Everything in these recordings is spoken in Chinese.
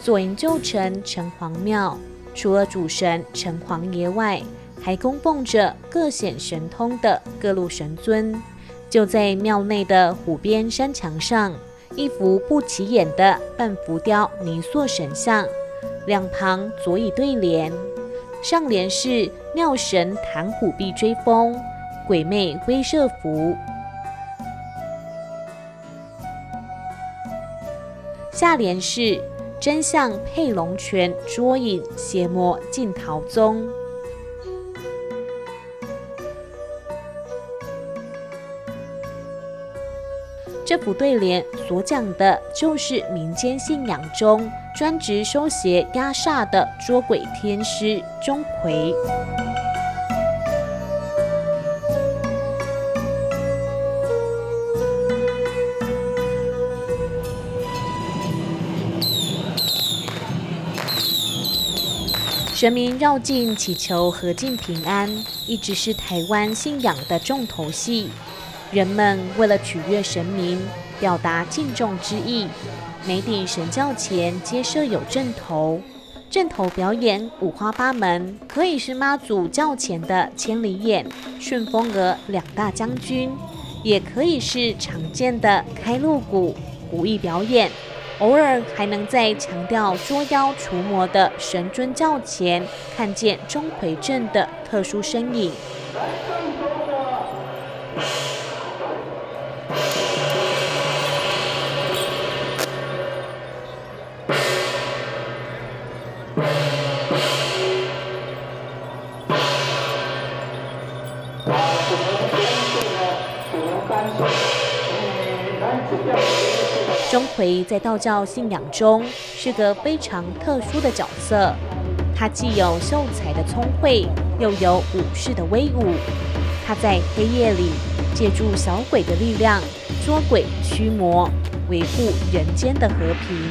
左营旧城城隍庙，除了主神城隍爷外，还供奉着各显神通的各路神尊。就在庙内的湖边山墙上，一幅不起眼的半浮雕泥塑神像，两旁左以对联，上联是庙神弹虎臂追风，鬼魅威慑福，下联是真相配龙泉，捉影邪魔进桃宗。这幅对联所讲的就是民间信仰中专职收邪压煞的捉鬼天师钟馗。神明绕境祈求和尽平安，一直是台湾信仰的重头戏。人们为了取悦神明，表达敬重之意，每顶神轿前皆设有阵头。阵头表演五花八门，可以是妈祖轿前的千里眼、顺风额两大将军，也可以是常见的开路鼓、胡艺表演。偶尔还能在强调捉妖除魔的神尊轿前看见钟馗阵的特殊身影。钟馗在道教信仰中是个非常特殊的角色，他既有秀才的聪慧，又有武士的威武。他在黑夜里借助小鬼的力量捉鬼驱魔，维护人间的和平。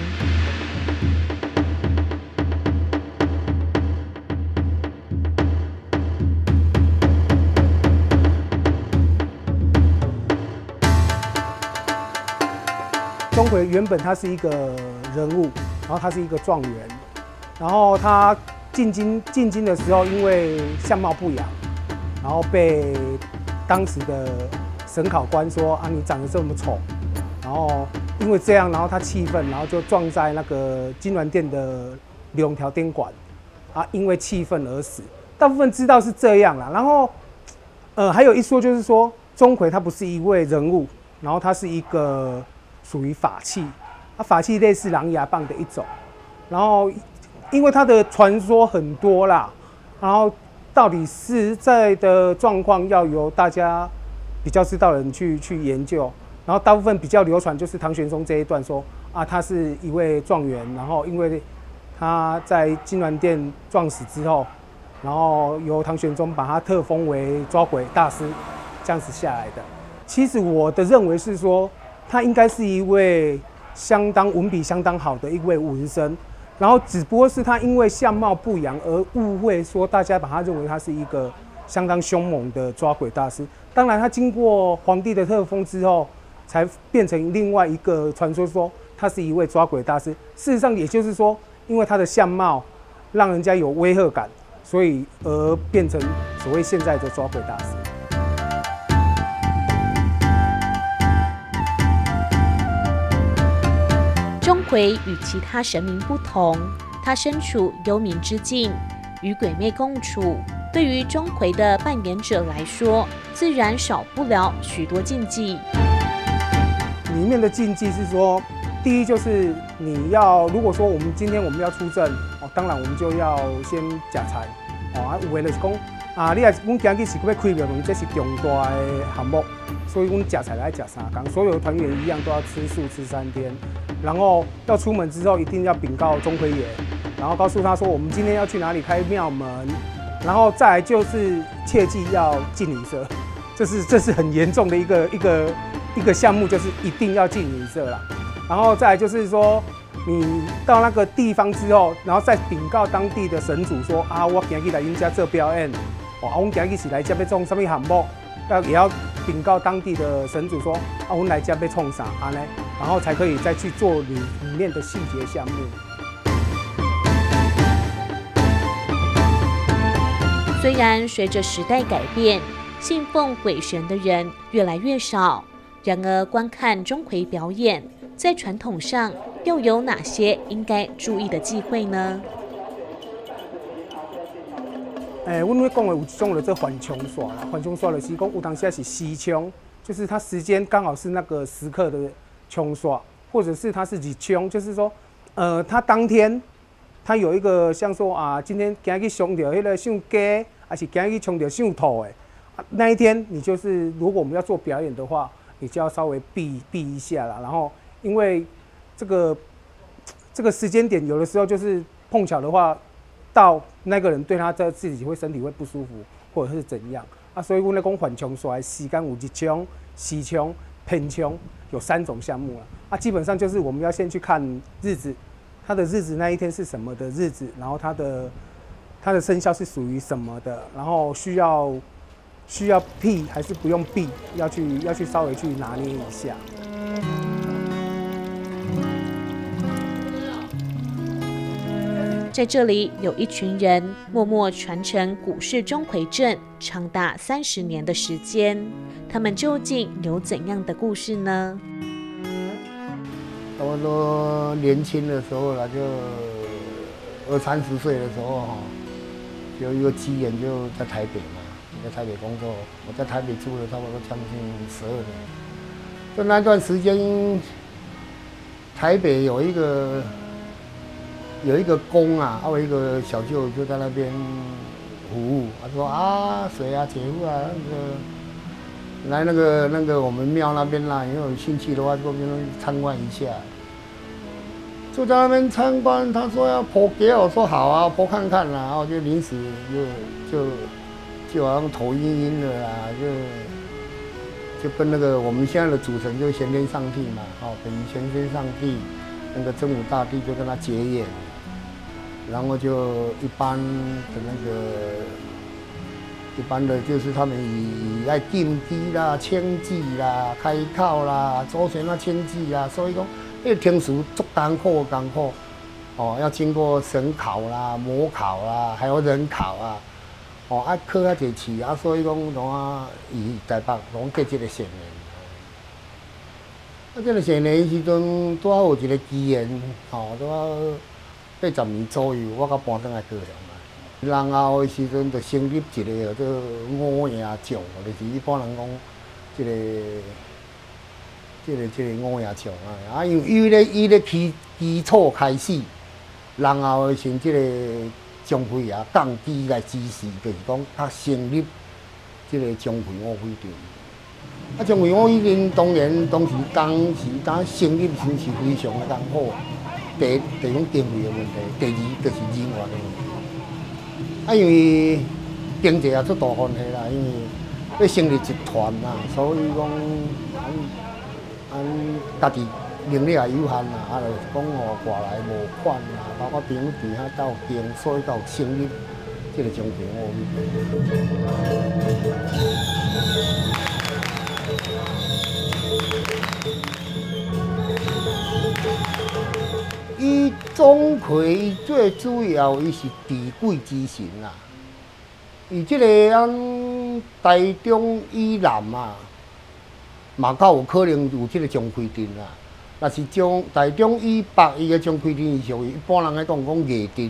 钟馗原本他是一个人物，然后他是一个状元，然后他进京的时候，因为相貌不扬，然后被当时的审考官说啊，你长得这么丑，然后因为这样，然后他气愤，然后就撞在那个金銮殿的龙条电管，啊，因为气愤而死。大部分知道是这样啦，然后还有一说就是说，钟馗他不是一位人物，然后他是一个属于法器，法器类似狼牙棒的一种，然后因为它的传说很多啦，然后到底实在的状况要由大家比较知道的人去研究，然后大部分比较流传就是唐玄宗这一段说啊，他是一位状元，然后因为他在金銮殿撞死之后，然后由唐玄宗把他特封为抓鬼大师，这样子下来的。其实我的认为是说，他应该是一位文笔相当好的一位文生，然后只不过是他因为相貌不扬而误会说大家把他认为他是一个相当凶猛的抓鬼大师。当然，他经过皇帝的特封之后，才变成另外一个传说，说他是一位抓鬼大师。事实上，也就是说，因为他的相貌让人家有威吓感，所以而变成所谓现在的抓鬼大师。 钟馗与其他神明不同，他身处幽冥之境，与鬼魅共处。对于钟馗的扮演者来说，自然少不了许多禁忌。 里面的禁忌是说，第一就是你要，如果说今天我们要出阵，当然我们就要先假财，有的就是讲啊，你阮今日是要开庙门，这是重大的项目，所以阮假财来假3天，所有的团员一样都要吃素吃3天。然后要出门之后，一定要禀告钟馗爷，然后告诉他说我们今天要去哪里开庙门，然后再来就是切记要敬礼社，这是很严重的一个项目，就是一定要敬礼社啦。然后再来就是说，你到那个地方之后，然后再禀告当地的神主说啊，我今日来恁家做表演，我今日是来这要创什么项目，也要禀告当地的神主说啊，我来这要创啥安呢？然后才可以再去做里面的细节项目。 虽然随着时代改变，信奉鬼神的人越来越少，然而观看钟馗表演，在传统上又有哪些应该注意的忌讳呢？ 阮咧讲的有一种叫做缓冲煞啦，缓冲煞就是讲有当时是时冲，就是它时间刚好是那个时刻的冲煞，或者是它是日冲，就是说，它当天它有一个像说啊，今天今日冲到迄个像鸡，还是今日冲到像兔的，那一天你就是如果我们要做表演的话，你就要稍微避一下啦。然后因为这个时间点，有的时候就是碰巧的话。到那个人对他在自己身体会不舒服，或者是怎样啊？所以我们讲缓冲煞时间有日冲、时冲、偏冲，有3种项目了啊。基本上就是我们要先去看日子，它的日子那一天是什么的日子，然后它的生肖是属于什么的，然后需要避还是不用避，要去稍微去拿捏一下。 在这里有一群人默默传承古式钟馗阵长达30年的时间，他们究竟有怎样的故事呢？ 差不多年轻的时候啦，就20-30岁的时候哈，有一个机缘就在台北嘛，在台北工作，我在台北住了差不多将近12年。就那段时间，台北有一个宫啊，有一个小舅就在那边服务。他说啊，谁啊，姐夫啊，来那个我们庙那边啦，你有兴趣的话，就参观一下。就在那边参观，他说要剖给我说好啊，剖看看啦，然后就临时就好像头晕的啦，就跟那个我们现在的主神就玄天上帝嘛，等于玄天上帝。那个真武大帝就跟他结缘，然后就一般的就是他们以爱禁忌啦、签字啦、开考啦、周旋啊签字啦，所以讲那个天书足艰苦，要经过神考啦、魔考啦，还有人考啊，考啊侪次啊，所以讲以台北拢结这个善缘。这个成年时阵，拄好有一个机缘，拄好80年左右，我甲搬转来高雄啦。然后的时阵，就成立一个叫做五爷奖，就是一般人讲，这个五爷奖啊。因为伊咧基础开始，然后像这个钟馗爷降基来支持，就是讲他成立这个钟馗舞会场。钟馗舞会场当然当时当成立时是非常的艰苦。第一讲经费的问题，第二就是人员的问题。因为经济也出大问题啦，因为要成立一团啦，所以讲家己能力也有限啦，就是讲外来无款啦，包括朋友伫遐斗经，所以才有成立这个钟馗舞会场。伊钟馗最主要，伊是治鬼之神啦。伊即个台中以南啊，嘛较有可能有即个钟馗阵啦。若是台中以北，伊个钟馗阵是属于一般人来讲夜阵。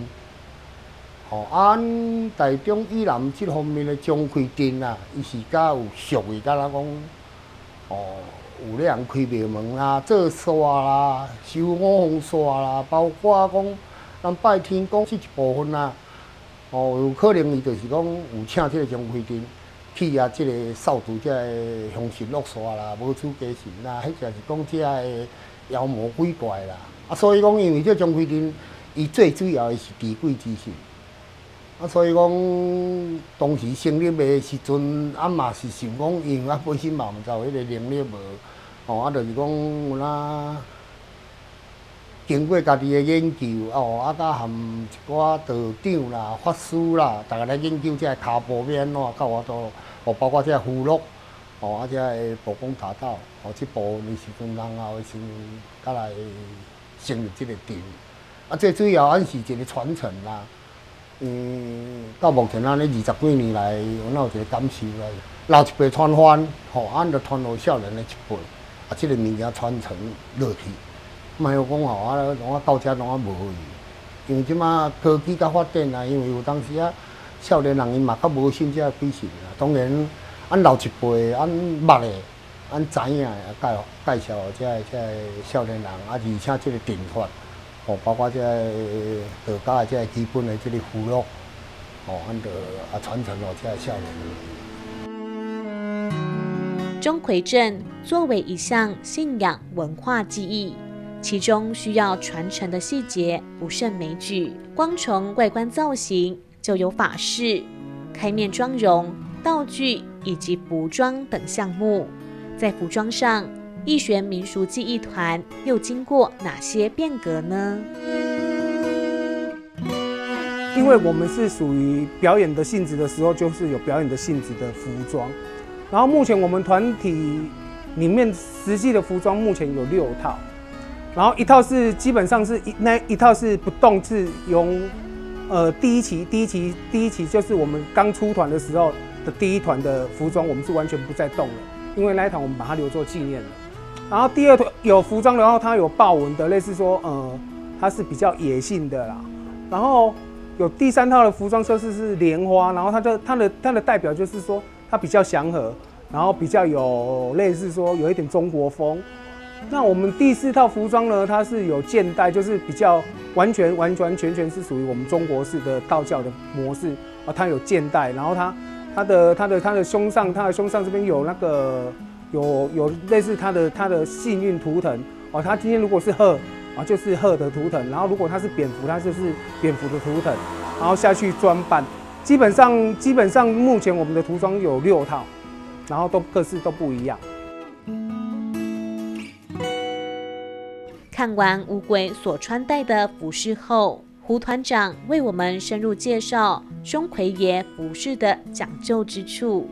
台中以南即方面的钟馗阵啊，伊是较有属于甲咱讲有咧人开庙门啦、做煞啦、收五方煞啦，包括讲咱拜天公这一部分啦。有可能伊就是讲有请这个钟馗阵去啊，这个扫除这个凶神恶煞啦、无处家神啦，迄就是讲这个妖魔鬼怪啦。所以讲，因为这钟馗阵，伊最主要的是治鬼之神。所以讲，当时成立的时阵，嘛是想讲，因为本身嘛毋知有迄个能力无，就是讲有哪经过家己的研究，甲含一寡道长啦、法师啦，大家来研究这骹步要安怎，到我都，包括这符箓，这个步弓大道，这部分的时阵，然后先甲来成立这个阵。最主要是一个传承啦。 到目前安尼20几年来，我有一个感受啦，老一辈传翻，俺就传落少年的一辈，这个物件传承落去，莫有讲我到遮拢无去，因为即马科技较发展啊，因为有当时少年人伊嘛较无信这鬼神啊。当然，俺老一辈俺捌的，俺知影的介绍这少年人，而且这个伝法，包括这道家的这基本的这个符箓，俺就传承落这少年。 钟馗阵作为一项信仰文化技艺，其中需要传承的细节不胜枚举，光从外观造型就有法式、开面妆容、道具以及服装等项目。在服装上，义玄民俗技艺团又经过哪些变革呢？ 因为我们是属于表演的性质的时候，就是有表演的性质的服装。然后目前我们团体里面实际的服装目前有6套，然后一套是基本上是那一套是不动，是用第一期就是我们刚出团的时候的第一团的服装，我们是完全不再动了，因为那一团我们把它留作纪念了。然后第2团有服装，然后它有豹纹的，类似说它是比较野性的啦。然后有第3套的服装就是莲花，然后它的代表就是说它比较祥和，然后比较有类似说有一点中国风。那我们第4套服装呢，它是有剑带，就是比较完全是属于我们中国式的道教的模式啊。它有剑带，然后它的胸上这边有那个有类似它的幸运图腾哦。它今天如果是鹤啊，就是鹤的图腾，然后如果它是蝙蝠，它就是蝙蝠的图腾，然后下去装扮。基本上目前我们的服装有6套，然后各式都不一样。 看完五鬼所穿戴的服饰后，胡团长为我们深入介绍钟馗爷服饰的讲究之处。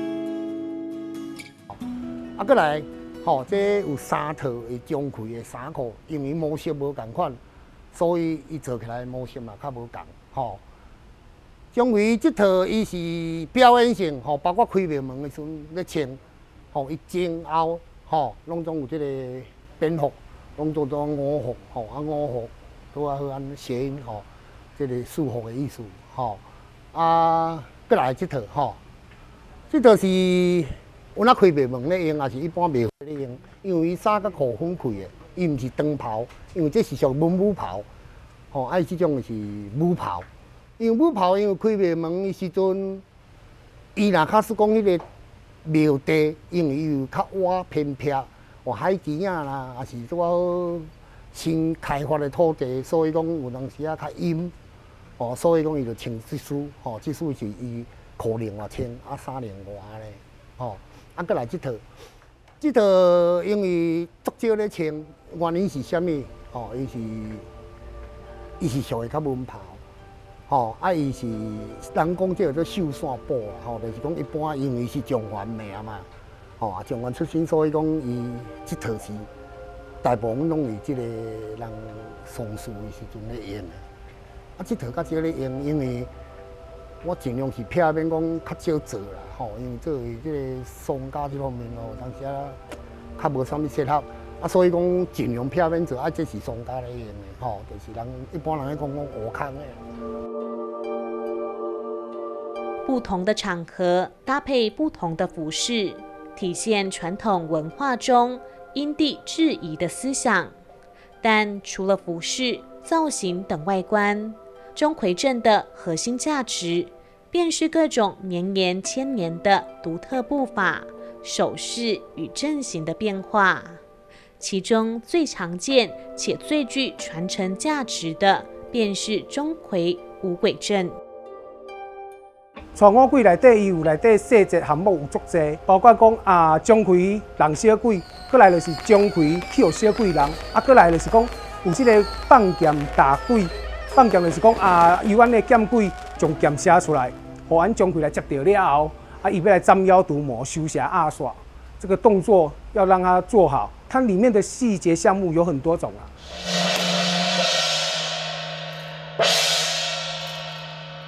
再来，这有3套的钟馗的衫裤，因为模式无同款，所以伊做起来模式嘛较无同。钟馗这套伊是表演性，包括开庙门的时阵咧穿，伊前后，拢总有这个蝙蝠。拢做五福，五福拄啊好安谐音，这个祝福的意思，再来这套，这套是有那开庙门咧用，也是一般庙会咧用，因为伊衫甲裤分开的，伊毋是长袍，因为这是属文武袍，伊这种是武袍，因为武袍因为开庙门的时阵，伊若假使讲迄个庙地，因为伊有较洼偏僻。海边啊啦，也是做新开发的土地，所以讲有当时较阴，所以讲伊就穿这束，这束是伊裤另外穿，衫另外咧，再来这套因为足少咧穿，原因是啥物？伊是属于较文袍，伊是人讲这做寿伞布啦，就是讲一般因为是中原名嘛。中原出身，所以讲伊这套是大部分拢是这个人丧事的时阵咧用的。这套较少咧用，因为我尽量是避免讲较少做啦，因为作为这个丧家这方面当时较无啥物适合，所以讲尽量避免做。这是丧家咧用的，就是人一般人咧讲乌空的。 不同的场合搭配不同的服饰。体现传统文化中因地制宜的思想，但除了服饰、造型等外观，钟馗阵的核心价值便是各种绵延千年的独特步伐、手势与阵型的变化。其中最常见且最具传承价值的，便是钟馗五鬼阵。 传五鬼内底，伊有内底细节项目有足济，包括讲钟馗人小鬼，搁来就是钟馗去互小鬼人，搁来就是讲有即个放剑打鬼，放剑就是讲由咱的剑鬼将剑写出来，互咱钟馗来接到了后，伊要来斩妖除魔、修邪压煞，这个动作要让他做好，它里面的细节项目有很多种啊。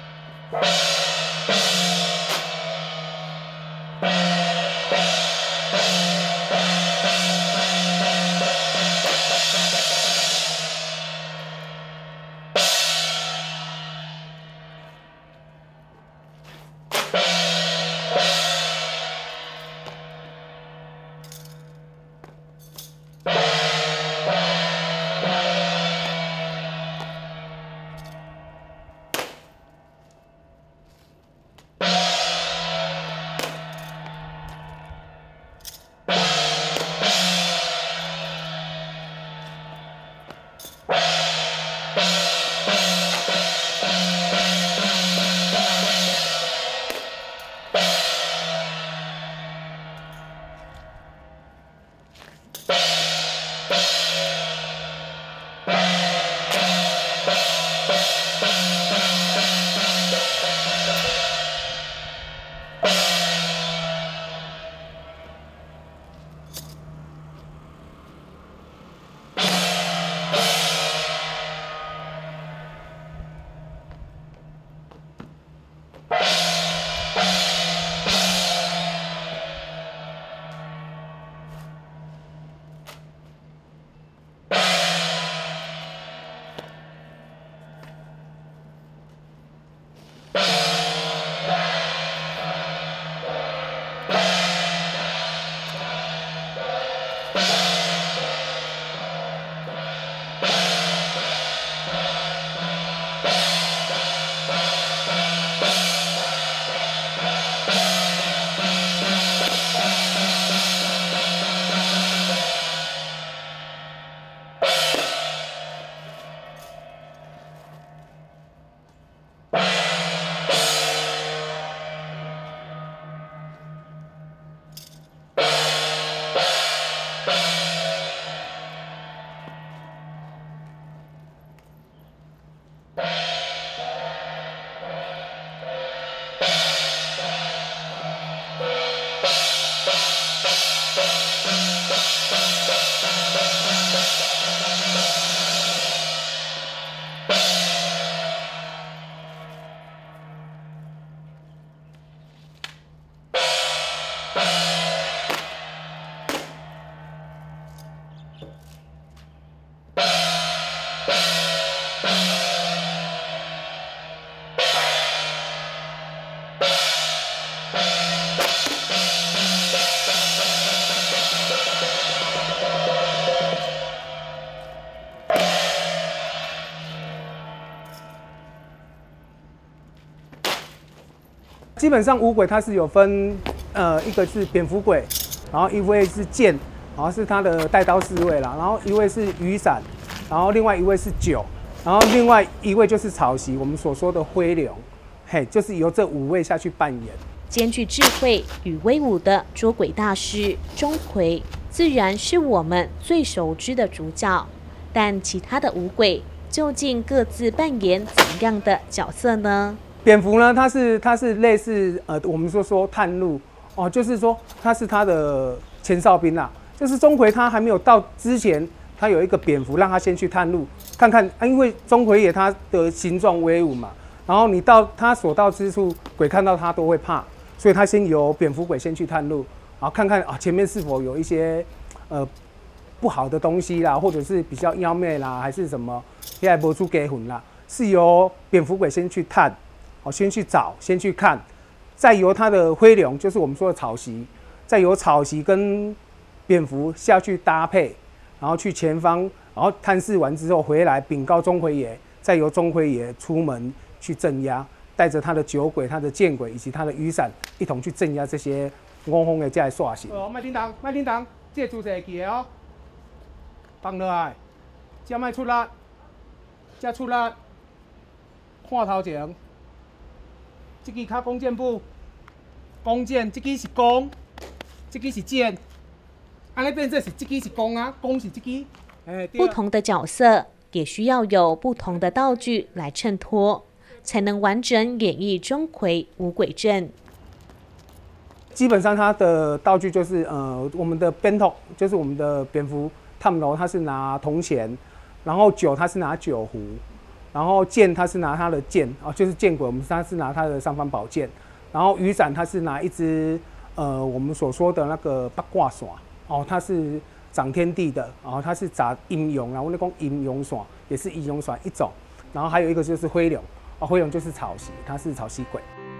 基本上五鬼它是有分，一个是蝙蝠鬼，然后一位是剑，然后是他的带刀侍卫啦，然后一位是雨伞，然后另外一位是酒，然后另外一位就是草席，我们所说的灰龙，嘿，就是由这5位下去扮演。 兼具智慧与威武的捉鬼大师钟馗，自然是我们最熟知的主角。但其他的五鬼究竟各自扮演怎样的角色呢？ 蝙蝠呢，它是类似我们说探路哦，就是说它是他的前哨兵啦。就是钟馗他还没有到之前，他有一个蝙蝠让他先去探路看看啊，因为钟馗也他的形状威武嘛，然后你到他所到之处，鬼看到他都会怕，所以他先由蝙蝠鬼先去探路，然后看看啊前面是否有一些不好的东西啦，或者是比较妖媚啦，还是什么现在没出给魂啦，是由蝙蝠鬼先去探。先去找，先去看，再由他的灰龙，就是我们说的草席，再由草席跟蝙蝠下去搭配，然后去前方，然后探视完之后回来禀告钟馗爷，再由钟馗爷出门去镇压，带着他的酒鬼、他的剑鬼以及他的雨伞，一同去镇压这些五方的这些煞神。卖叮当，卖叮当，这主持记的哦，放落来，这卖出力，这出力，看头前。这支卡弓箭步，弓箭，这支是弓，这支是箭，安尼变这是这支是弓啊，弓是这支。 不同的角色也需要有不同的道具来衬托，才能完整演绎钟馗五鬼阵。 基本上它的道具就是我们的鞭筒，就是我们的蝙蝠探楼，它是拿铜钱，然后酒它是拿酒壶。然后剑他是拿他的剑啊，就是剑鬼，他是拿他的尚方宝剑。然后雨伞他是拿一支我们所说的那个八卦伞哦，它是掌天地的，然后它是砸阴阳，然后那讲阴阳伞也是阴阳伞一种。然后还有一个就是灰龙啊，灰龙就是草席，它是草席鬼。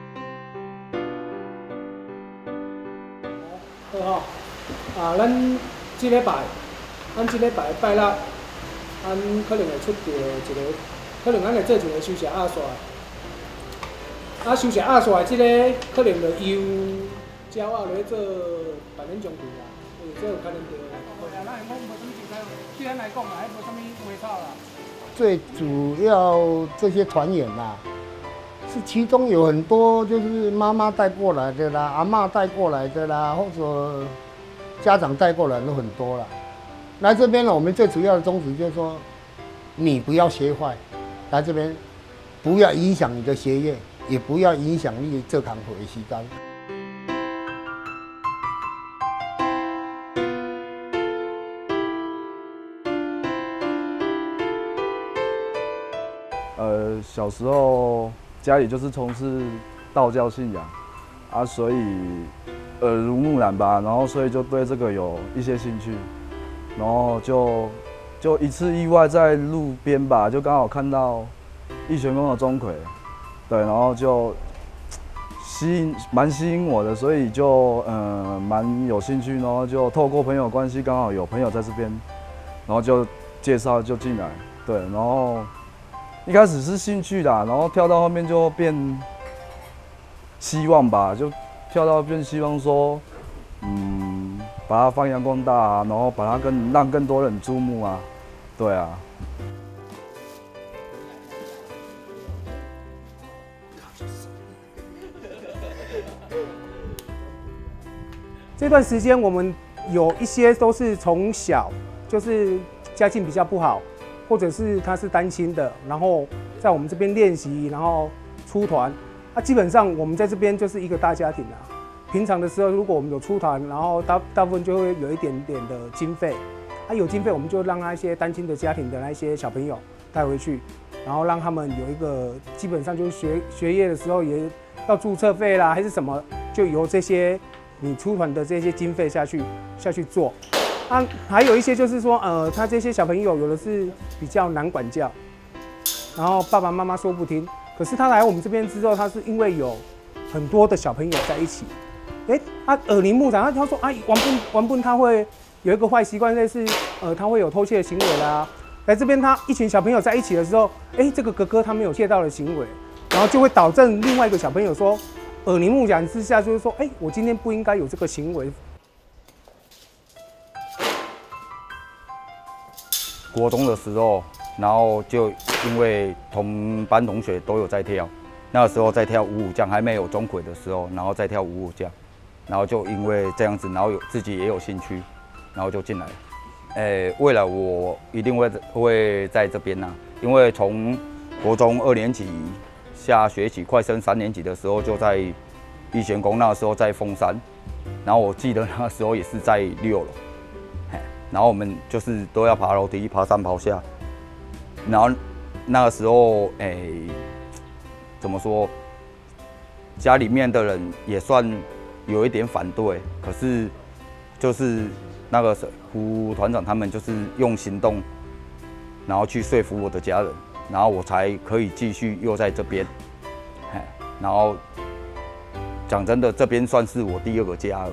好啊，咱这礼拜，拜六，咱可能会出一个。可能咱来做一个休息压线，休息压线即个可能就由鸟仔来做扮演将军啦，这有可能对啦。对啊，咱来讲无什么精彩，对咱来讲嘛，还无什么花草啦。 最主要这些团员啦，是其中有很多就是妈妈带过来的啦，阿嬷带过来的啦，或者家长带过来都很多啦。来这边呢，我们最主要的宗旨就是说，你不要学坏。来这边，不要影响你的学业，也不要影响你这堂课的时间。 小时候家里就是从事道教信仰啊，所以耳濡目染吧，然后所以就对这个有一些兴趣，然后就一次意外在路边吧，就刚好看到义玄宫的钟馗，对，然后就蛮吸引我的，所以就蛮有兴趣，然后就透过朋友关系，刚好有朋友在这边，然后就介绍就进来，对，然后一开始是兴趣啦，然后跳到后面就变希望吧，就跳到变希望说，把它发扬光大啊，然后把它让更多人注目啊。对啊。 这段时间我们有一些都是从小就是家境比较不好，或者是他是单亲的，然后在我们这边练习，然后出团。基本上我们在这边就是一个大家庭啊。平常的时候，如果我们有出团，然后大部分就会有一点点的经费。有经费，我们就让那些单亲的家庭的那些小朋友带回去，然后让他们有一个基本上就是学业的时候也要注册费啦，还是什么，就由这些你出团的这些经费下去做。还有一些就是说，他这些小朋友有的是比较难管教，然后爸爸妈妈说不听。可是他来我们这边之后，他是因为有很多的小朋友在一起，他耳濡目染，他说王笨他会。有一个坏习惯，类似他会有偷窃的行为啦。来这边，他一群小朋友在一起的时候，这个哥哥他没有窃盗的行为，然后就会导正另外一个小朋友说， 耳濡目染之下，就是说，哎，我今天不应该有这个行为。 国中的时候，然后就因为同班同学都有在跳，那个时候在跳五五将，还没有钟馗的时候，然后在跳五五将，然后就因为这样子，然后自己也有兴趣，然后就进来了。未来我一定会在这边呐，因为从国中2年级下学期快升3年级的时候，就在逸贤宫，那个时候在凤山，然后我记得那个时候也是在6楼。然后我们就是都要爬楼梯，爬上爬下。然后那个时候，怎么说？家里面的人也算有一点反对，可是就是那个胡团长他们就是用行动，然后去说服我的家人，然后我才可以继续又在这边。然后讲真的，这边算是我第2个家了。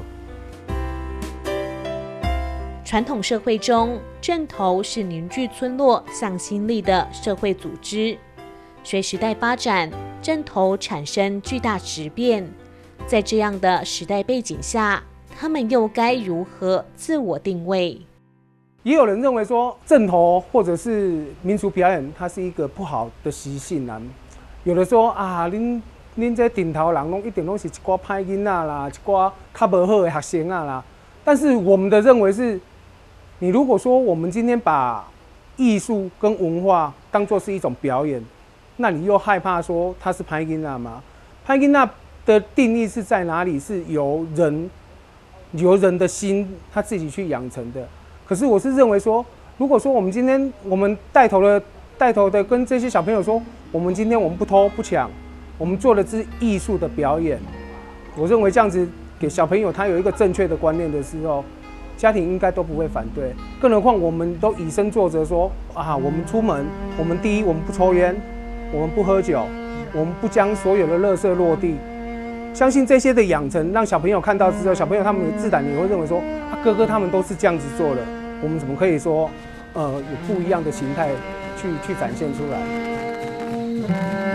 传统社会中，镇头是凝聚村落向心力的社会组织。随时代发展，镇头产生巨大质变。在这样的时代背景下，他们又该如何自我定位？ 也有人认为说，镇头或者是民俗表演，它是一个不好的习性啊。有的说啊，恁这顶头人一定都是一寡歹囡仔啦，一寡较无好的学生啊啦。但是我们的认为是，你如果说我们今天把艺术跟文化当作是一种表演，那你又害怕说它是歹囡仔吗？歹囡仔的定义是在哪里？是由人的心他自己去养成的。可是我是认为说，如果说我们今天我们带头的跟这些小朋友说，我们今天我们不偷不抢，我们做的是艺术的表演。我认为这样子给小朋友他有一个正确的观念的时候，家庭应该都不会反对。更何况我们都以身作则说啊，我们出门，我们第一我们不抽烟，我们不喝酒，我们不将所有的垃圾落地。相信这些的养成，让小朋友看到之后，小朋友他们自然也会认为说，啊，哥哥他们都是这样子做的，我们怎么可以说，有不一样的形态去展现出来？